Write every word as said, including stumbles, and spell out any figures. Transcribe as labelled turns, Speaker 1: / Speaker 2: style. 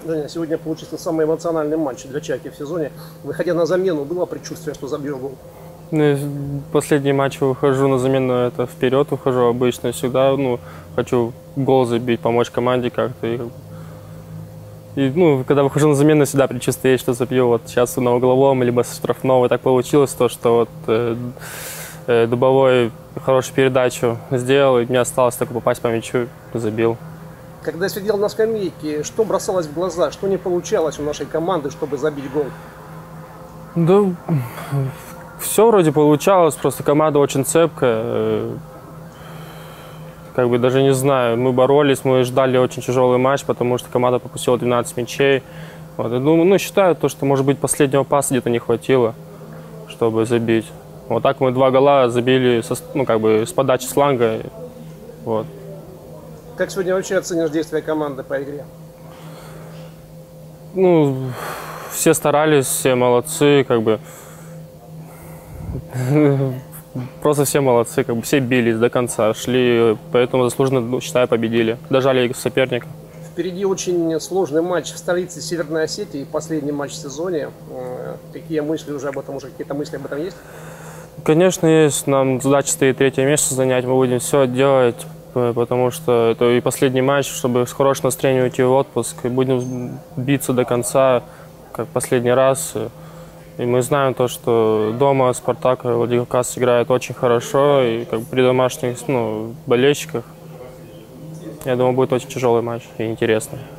Speaker 1: Женя, сегодня получился самый эмоциональный матч для «Чайки» в сезоне. Выходя на замену, было предчувствие, что забьешь гол?
Speaker 2: Ну, последний матч выхожу на замену, это вперед ухожу обычно. Всегда ну, хочу гол забить, помочь команде как-то. И, и, ну, когда выхожу на замену, всегда предчувствие есть, что забью. Вот сейчас на угловом, либо со штрафного. И так получилось то, что вот э, э, Дубовой хорошую передачу сделал, и мне осталось только попасть по мячу и забил.
Speaker 1: Когда я сидел на скамейке, что бросалось в глаза, что не получалось у нашей команды, чтобы забить гол?
Speaker 2: Да, все вроде получалось, просто команда очень цепкая. Как бы даже не знаю, мы боролись, мы ждали очень тяжелый матч, потому что команда пропустила двенадцать мячей. Вот. Ну, ну, считаю, то, что, может быть, последнего паса где-то не хватило, чтобы забить. Вот так мы два гола забили со, ну, как бы, с подачи сланга. Вот.
Speaker 1: Как сегодня вообще оценишь действия команды по игре?
Speaker 2: Ну, все старались, все молодцы, как бы. Просто все молодцы, как бы все бились до конца, шли, поэтому заслуженно, ну, считаю, победили. Дожали соперника.
Speaker 1: Впереди очень сложный матч в столице Северной Осетии, последний матч в сезоне. Какие мысли уже об этом, уже какие-то мысли об этом есть?
Speaker 2: Конечно, есть. Нам задача стоит третье место занять, мы будем все делать, потому что это и последний матч, чтобы с хорошим настроением уйти в отпуск. И будем биться до конца, как последний раз. И мы знаем то, что дома «Спартак» Владикавказ играет очень хорошо, и как бы при домашних ну, болельщиках, я думаю, будет очень тяжелый матч и интересный.